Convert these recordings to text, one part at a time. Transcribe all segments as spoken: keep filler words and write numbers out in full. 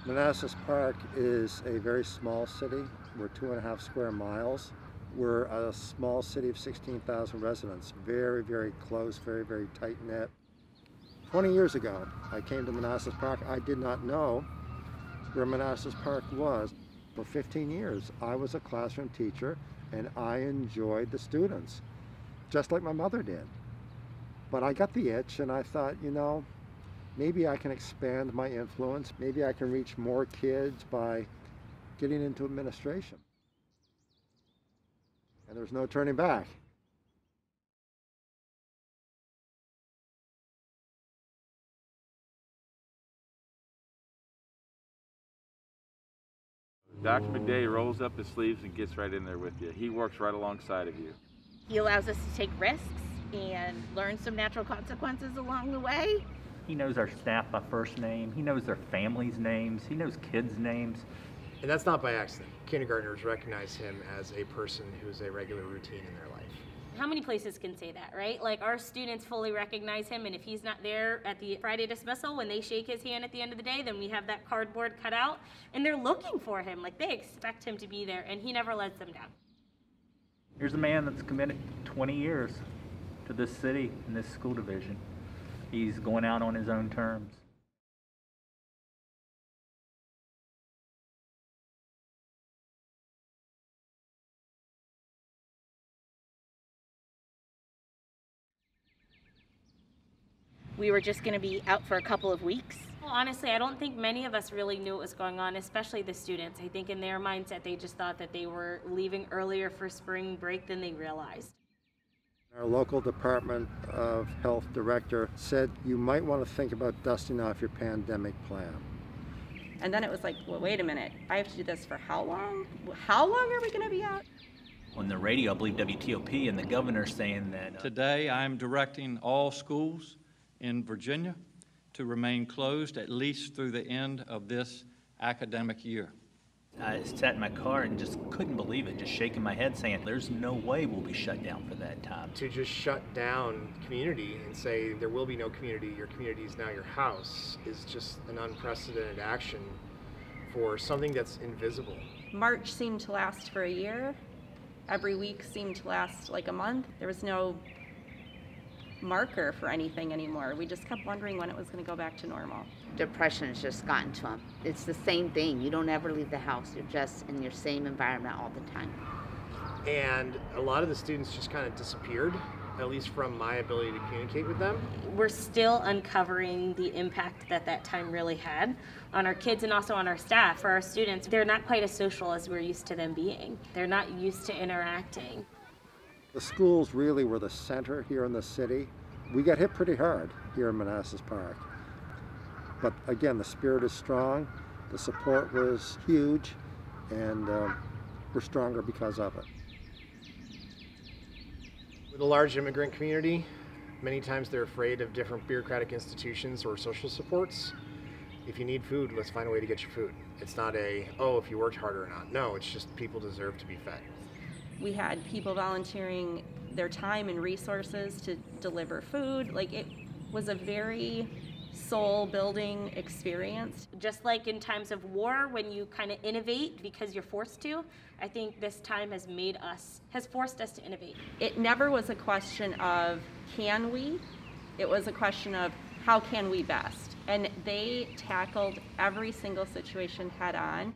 Manassas Park is a very small city. We're two and a half square miles. We're a small city of sixteen thousand residents. Very, very close, very, very tight-knit. twenty years ago, I came to Manassas Park. I did not know where Manassas Park was. For fifteen years, I was a classroom teacher, and I enjoyed the students, just like my mother did. But I got the itch, and I thought, you know, maybe I can expand my influence. Maybe I can reach more kids by getting into administration. And there's no turning back. Doctor McDade rolls up his sleeves and gets right in there with you. He works right alongside of you. He allows us to take risks and learn some natural consequences along the way. He knows our staff by first name. He knows their families' names. He knows kids' names. And that's not by accident. Kindergartners recognize him as a person who's a regular routine in their life. How many places can say that, right? Like, our students fully recognize him, and if he's not there at the Friday dismissal, when they shake his hand at the end of the day, then we have that cardboard cut out, and they're looking for him. Like, they expect him to be there, and he never lets them down. Here's a man that's committed twenty years to this city and this school division. He's going out on his own terms. We were just going to be out for a couple of weeks. Well, honestly, I don't think many of us really knew what was going on, especially the students. I think in their mindset, they just thought that they were leaving earlier for spring break than they realized. Our local Department of Health director said you might want to think about dusting off your pandemic plan. And then it was like, well, wait a minute, I have to do this for how long? How long are we going to be out? On the radio, I believe W T O P and the governor saying that uh, today I'm directing all schools in Virginia to remain closed at least through the end of this academic year. I sat in my car and just couldn't believe it, just shaking my head saying there's no way we'll be shut down for that time. To just shut down community and say there will be no community, your community is now your house, is just an unprecedented action for something that's invisible. March seemed to last for a year. Every week seemed to last like a month. There was no marker for anything anymore. We just kept wondering when it was going to go back to normal. Depression has just gotten to them. It's the same thing. You don't ever leave the house. You're just in your same environment all the time. And a lot of the students just kind of disappeared, at least from my ability to communicate with them. We're still uncovering the impact that that time really had on our kids and also on our staff. For our students, they're not quite as social as we're used to them being. They're not used to interacting. The schools really were the center here in the city. We got hit pretty hard here in Manassas Park. But again, the spirit is strong, the support was huge, and uh, we're stronger because of it. With a large immigrant community, many times they're afraid of different bureaucratic institutions or social supports. If you need food, let's find a way to get your food. It's not a, oh, if you worked harder or not. No, it's just people deserve to be fed. We had people volunteering their time and resources to deliver food. Like, it was a very soul-building experience. Just like in times of war, when you kind of innovate because you're forced to, I think this time has made us, has forced us to innovate. It never was a question of can we, it was a question of how can we best. And they tackled every single situation head on.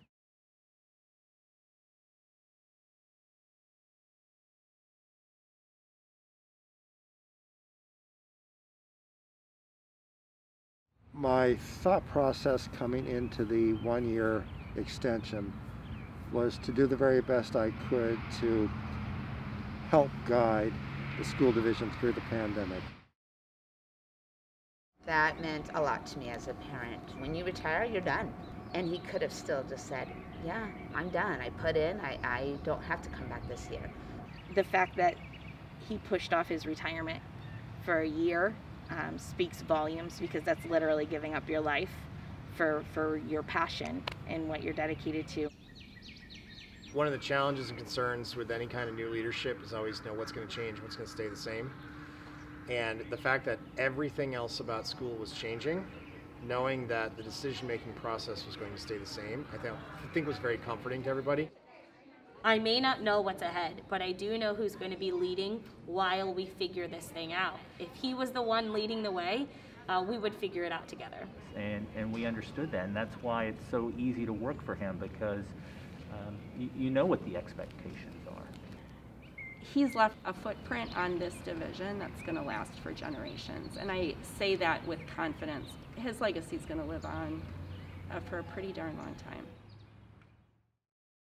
My thought process coming into the one-year extension was to do the very best I could to help guide the school division through the pandemic. That meant a lot to me as a parent. When you retire, you're done. And he could have still just said, yeah, I'm done. I put in, I, I don't have to come back this year. The fact that he pushed off his retirement for a year Um, speaks volumes, because that's literally giving up your life for, for your passion and what you're dedicated to. One of the challenges and concerns with any kind of new leadership is always know what's going to change, what's going to stay the same. And the fact that everything else about school was changing, knowing that the decision-making process was going to stay the same, I think, I think was very comforting to everybody. I may not know what's ahead, but I do know who's going to be leading while we figure this thing out. If he was the one leading the way, uh, we would figure it out together. And, and we understood that, and that's why it's so easy to work for him, because um, you, you know what the expectations are. He's left a footprint on this division that's going to last for generations, and I say that with confidence. His legacy is going to live on uh, for a pretty darn long time.